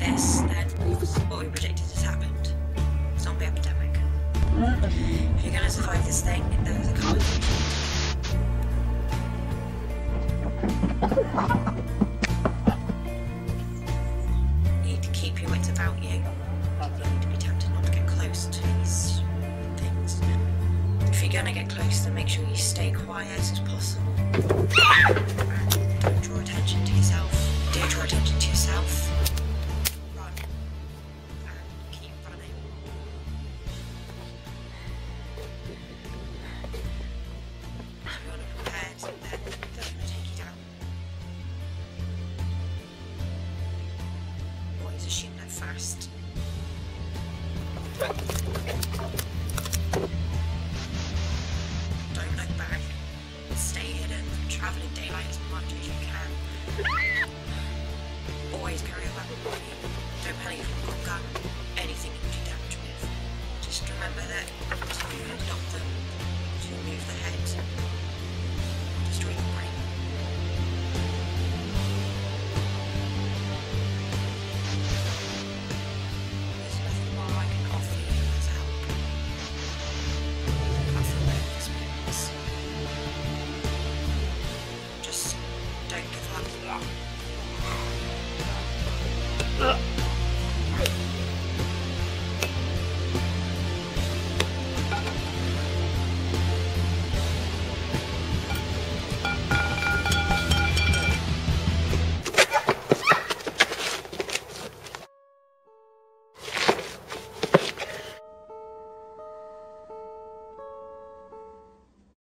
this, then what we predicted has happened. Zombie epidemic. If you're gonna survive this thing, there's a couple of you need to keep your wits about you. You need to be tempted not to get close to these things. If you're gonna get close, then make sure you stay quiet as possible. And don't draw attention to yourself. Do draw attention to yourself. Run. And keep running. If you're not prepared, then they're gonna take you down. Always assume they're fast. Don't look back. Stay hidden. Travel in daylight as much as you can. Always carry a weapon with you. Don't panic if you've got a gun. Anything you can do damage with. Just remember that to knock them